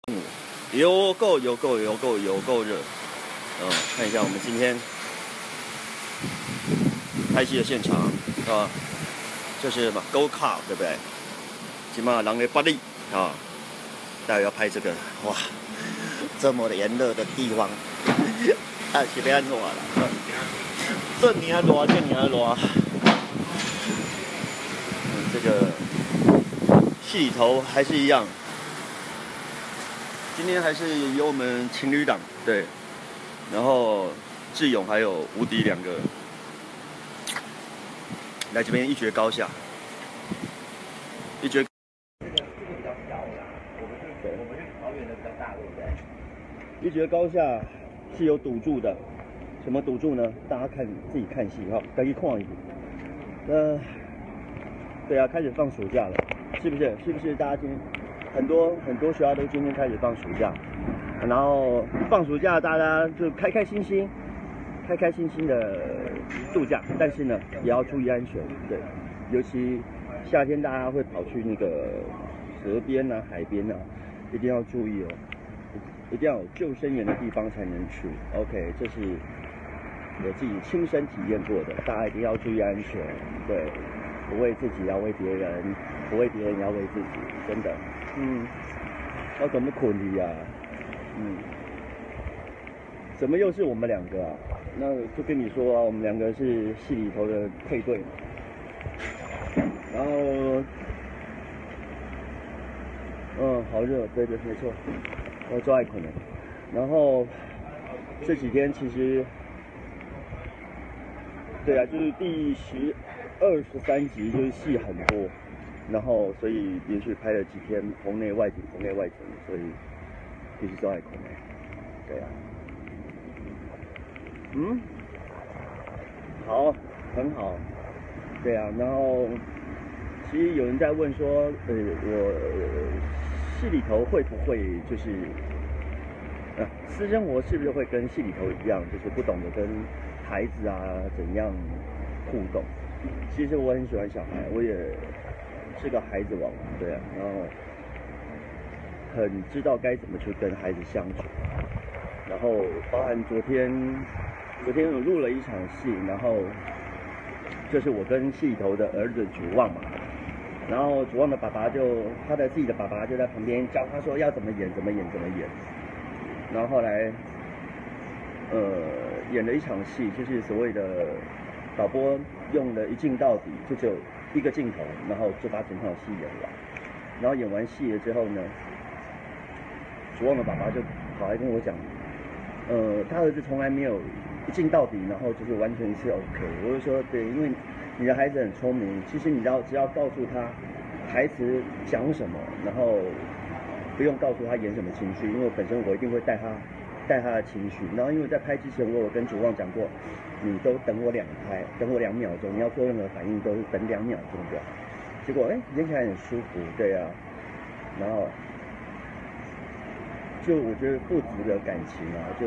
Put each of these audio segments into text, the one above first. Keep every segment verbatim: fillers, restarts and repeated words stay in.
嗯，有够有够有够有够热。嗯，看一下我们今天拍戏的现场啊，这是什么 Go Car 对不对？起码狼的巴黎啊，待会要拍这个哇，这么炎热的地方，啊是要安怎啦？这你还热，这你还热。嗯，这个戏里头还是一样。今天还是有我们情侣档对，然后志勇还有无敌两个来这边一决高下，一决。一决高下是有赌注的，什么赌注呢？大家看自己看戏哈，自己看一下。呃，对啊，开始放暑假了，是不是？是不是大家今天？很多很多学校都今天开始放暑假，然后放暑假大家就开开心心、开开心心的度假，但是呢也要注意安全，对，尤其夏天大家会跑去那个河边啊、海边啊，一定要注意哦，一定要有救生员的地方才能去。OK， 这是我自己亲身体验过的，大家一定要注意安全，对，不为自己要为别人，不为别人要为自己，真的。嗯，要怎么捆你啊？嗯，怎么又是我们两个啊？那就跟你说啊，我们两个是戏里头的配对。然后，嗯，好热，对对，没错，我最爱捆了。然后这几天其实，对啊，就是第十二十三集，就是戏很多。然后，所以连续拍了几天棚内外景，棚内外景，所以必须都爱空哎，对啊，嗯，好，很好，对啊。然后，其实有人在问说，呃，我戏里头会不会就是啊，私生活是不是会跟戏里头一样，就是不懂得跟孩子啊怎样互动？其实我很喜欢小孩，我也。是个孩子王，对啊，然后很知道该怎么去跟孩子相处，然后包含昨天，昨天我录了一场戏，然后就是我跟戏里头的儿子主旺嘛，然后主旺的爸爸就他的自己的爸爸就在旁边教他说要怎么演，怎么演，怎么演，然后后来呃演了一场戏，就是所谓的导播用了一镜到底，就只有一个镜头，然后就把整场戏演完。然后演完戏了之后呢，主旺的爸爸就跑来跟我讲，呃，他儿子从来没有一镜到底，然后就是完全是 OK。我就说，对，因为你的孩子很聪明，其实你要只要告诉他台词讲什么，然后不用告诉他演什么情绪，因为本身我一定会带他带他的情绪。然后因为在拍之前，我有跟主旺讲过。你都等我两拍，等我两秒钟，你要做任何反应都是等两秒钟就好。结果哎，演起来很舒服，对啊。然后就我觉得父子的感情啊，就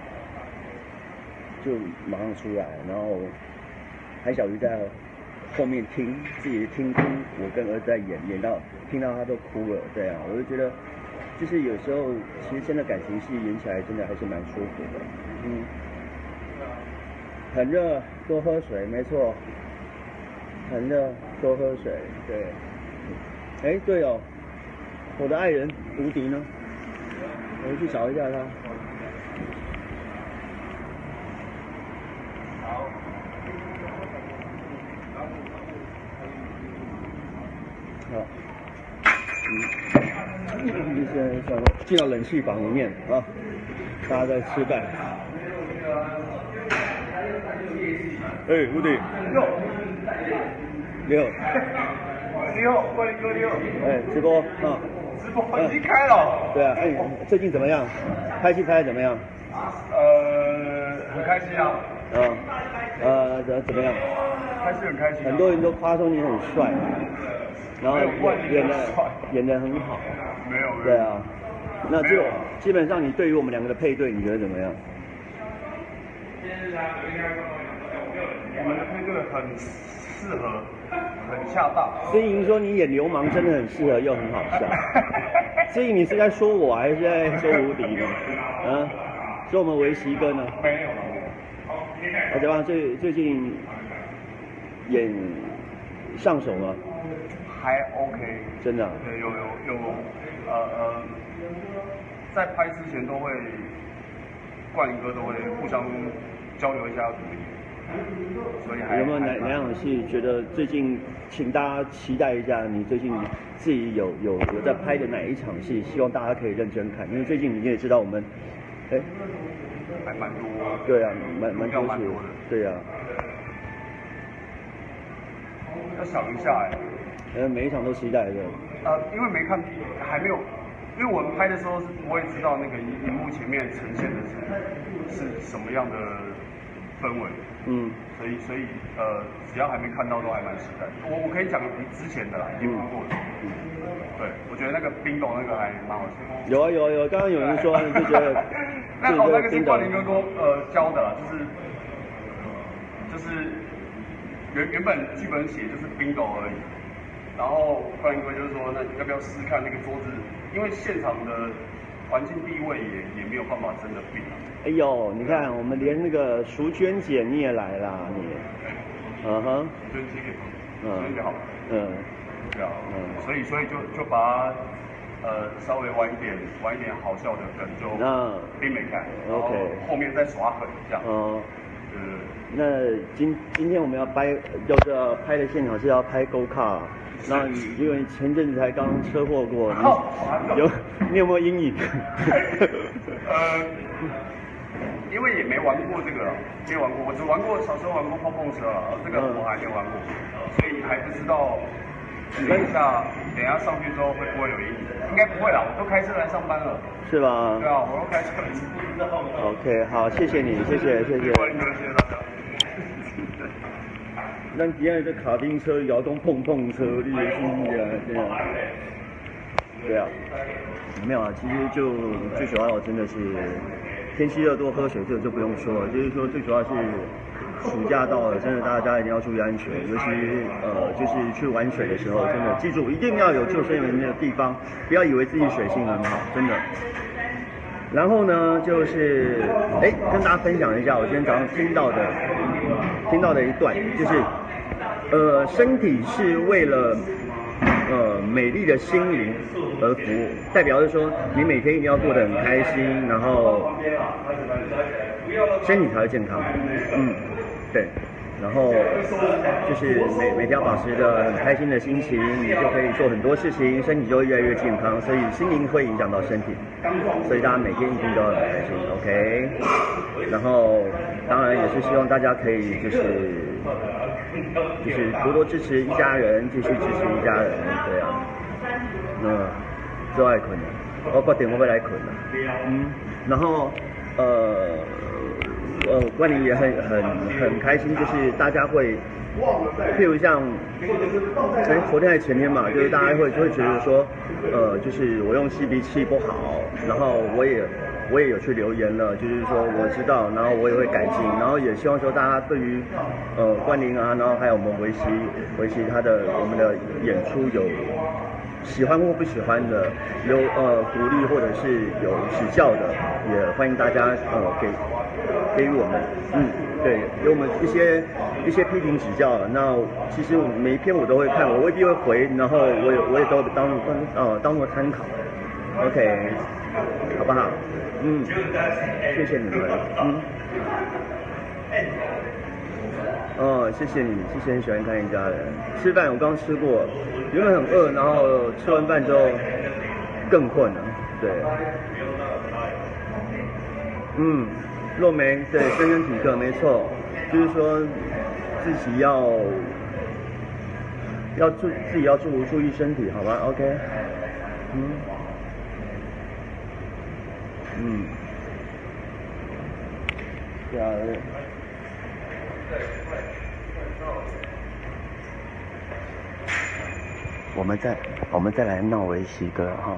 就马上出来，然后海小鱼在后面听自己听听我跟儿子在演，演到听到他都哭了，对啊，我就觉得就是有时候其实真的感情戏演起来真的还是蛮舒服的，嗯。很热，多喝水，没错。很热，多喝水，对。哎、欸，对哦，我的爱人无敌呢？我去找一下他。好。嗯，现在想进到冷气房里面啊，大家在吃饭。哎、欸，吴迪，六六， 六，欢迎哥六。 哎，直播啊， 直播已经开了。 对啊，哎、欸，最近怎么样？拍戏拍的怎么样？ 呃，很开心啊。 嗯，呃，怎怎么样？ 还是很开心、啊。 很多人都夸说你很帅，然后演的演的很好。 没有。 对啊，那就基本上你对于我们两个的配对，你觉得怎么样？ 我们的配对很适合， 很恰当。 思颖说你演流氓真的很适合，又很好笑。思颖，你是在说我还是在说无敌呢？啊，说我们维奇哥呢？ 没有。 大家最最近演上手吗？ 还 OK。 真的、啊？ 对，有有有，呃呃，在拍之前都会，冠霖哥都会互相交流一下主意，所以还有没有哪哪场戏觉得最近，请大家期待一下，你最近自己有有有在拍的哪一场戏，希望大家可以认真看，因为最近你也知道我们，哎、欸， 还蛮多， 对啊，蛮蛮多的，对啊， 要想一下哎、 欸，呃，每一场都期待的， 呃，因为没看，还没有。因为我们拍的时候是不会知道那个荧幕前面呈现的是是什么样的氛围，嗯，所以所以呃，只要还没看到都还蛮期待。我我可以讲比之前的啦，已经看过了。嗯，对，我觉得那个冰斗那个还蛮好笑。 有啊有啊有，刚刚有人说就觉得， 那哦那个是冠霖哥哥呃教的啦，就是就是原原本剧本写就是冰斗而已。然后冠霖哥就是说，那要不要试试看那个桌子？因为现场的环境地位也也没有办法真的变。 哎呦，你看我们连那个淑娟姐你也来啦，你，嗯哼， 淑娟姐， 嗯， 淑娟姐好， 嗯， 对啊，嗯，所以所以就就把它呃稍微玩一点玩一点好笑的梗就并没看 ，OK， 后面再耍狠这样。嗯， 对。那今今天我们要拍，就是要拍的现场是要拍 Go Car。那因为前阵子才刚车祸过，你有你有没有阴影？ 呃，因为也没玩过这个，没玩过，我只玩过小时候玩过碰碰车啊，这个我还没玩过，所以还不知道。等一下，等一下上去之后会不会有阴影？应该不会啦，我都开车来上班了。 是吧？ 对啊，我都开车来。 OK， 好，谢谢你，谢谢谢谢。 谢谢大家。 咱今日这卡丁车、摇动碰碰车，你也是啊，对啊，对啊，没有啊，其实就最主要真的是天气热多喝水，这个就不用说了。就是说最主要是暑假到了，真的大家一定要注意安全，尤其呃就是去玩水的时候，真的记住一定要有救生员的地方，不要以为自己水性很好，真的。然后呢，就是哎跟大家分享一下我今天早上听到的听到的一段，就是。呃，身体是为了呃美丽的心灵而服务，代表是说你每天一定要过得很开心，然后身体才会健康。嗯，对。然后就是每每天要保持着很开心的心情，你就可以做很多事情，身体就会越来越健康。所以心灵会影响到身体，所以大家每天一定都要很开心 ，OK？ 然后当然也是希望大家可以就是。就是多多支持一家人，继续支持一家人，对啊。嗯，最爱困了，我决定我要来困了。嗯，然后呃呃，冠霖也很很很开心，就是大家会，譬如像，哎，昨天还是前天嘛，就是大家会就会觉得说，呃，就是我用吸鼻器不好，然后我也。我也有去留言了，就是说我知道，然后我也会改进，然后也希望说大家对于呃冠霖啊，然后还有我们维希维希他的我们的演出有喜欢或不喜欢的，有呃鼓励或者是有指教的，也欢迎大家呃给给予我们，嗯，对，给我们一些一些批评指教。那其实每一篇我都会看，我未必会回，然后我也我也都当呃当做参考 ，OK， 好不好？嗯，谢谢你们。嗯，哦，谢谢你，谢谢你喜欢看一家人。吃饭我刚吃过，原本很饿，然后吃完饭之后更困了。对，嗯，肉梅对深耕体课没错，就是说自己要要注自己要注注意身体，好吗 ？OK， 嗯。嗯，对啊，我们再我们再来闹维希哥哈。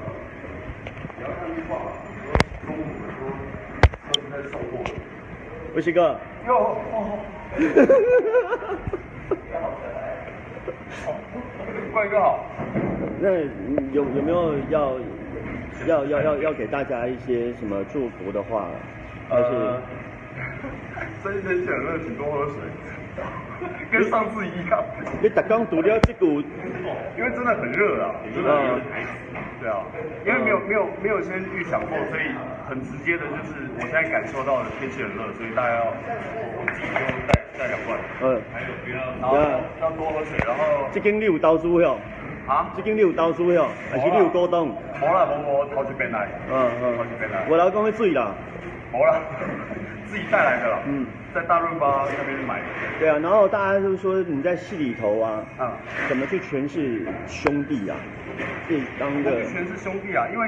维希哥。哟。 冠哥好。 那有有没有要要要要要给大家一些什么祝福的话？还是？呃最近天气很热，请多喝水，跟上次一样。 你刚刚读了这股， 因为真的很热啊，真的很对啊，因为没有没有没有先预想过，所以很直接的就是我现在感受到的天气很热，所以大家要我我自己就带带两罐，嗯，还有不要，然后要多喝水，然后。 这间你有投资哟？啊？这间你有投资哟？还是你有股东？ 无啦，无无头一遍来。嗯嗯，头一遍来。 我老公要水啦。 无啦。自己带来的啦，嗯，在大润发那边买的。 对啊，然后大家就说你在戏里头啊，啊，怎么去诠释兄弟啊？是当个诠释兄弟啊，因为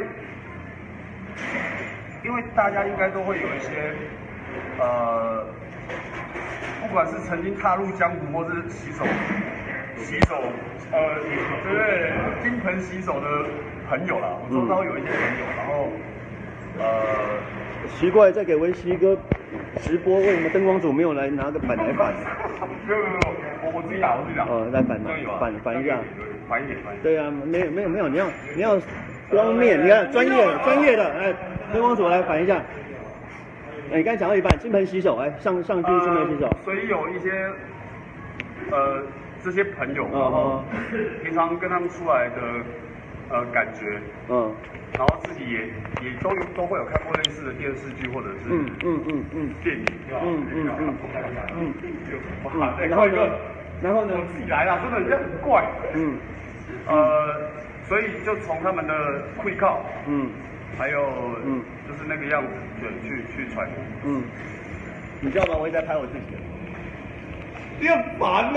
因为大家应该都会有一些呃，不管是曾经踏入江湖，或是洗手洗手呃，对不对？金盆洗手的朋友啦，我周遭有一些朋友，然后呃， 奇怪，再给维西哥。直播为什么灯光组没有来拿个板来反？ 没有没有没有，我我自己打，我自己打。 哦，来反反反一下。 反一点，反一点。 对啊，没有没有没有，你要你要光面，你看专业专业的，哎，灯光组来反一下。哎，你刚才讲到一半，金盆洗手，哎，上上去金盆洗手。 所以有一些呃这些朋友，然后平常跟他们出来的呃感觉，嗯。然后自己也也都有都会有看过类似的电视剧或者是嗯嗯嗯嗯电影，嗯嗯嗯嗯嗯，哇，然后呢，然后呢，我自己来啦，真的这样很怪，嗯，呃，所以就从他们的会靠，嗯，还有嗯，就是那个样子，对，去去揣摩，嗯， 你知道吗？我一直在拍我自己， 你很烦呢，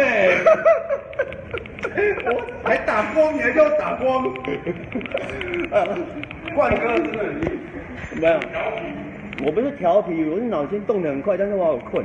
我还打光，你还叫我打光。冠哥真的很厉害， 没有，我不是调皮，我是脑筋动得很快，但是我好困。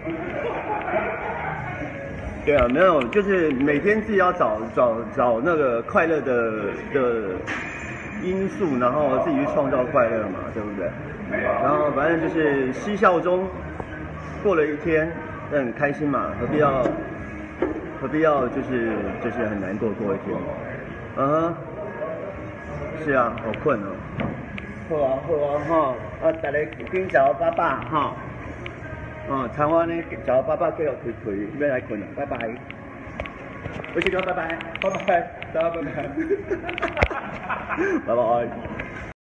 对啊，没有，就是每天自己要找找找那个快乐的的因素，然后自己去创造快乐嘛，对不对？然后反正就是嬉笑中过了一天，但很开心嘛，何必要何必要就是就是很难过过一天？嗯哼。是啊，好困哦。好啊，好啊，哈，啊，大家紧找爸爸哈。哦，长话呢，找爸爸继续开开，要来困了，拜拜。我先讲拜拜，拜拜，大家拜拜。拜拜。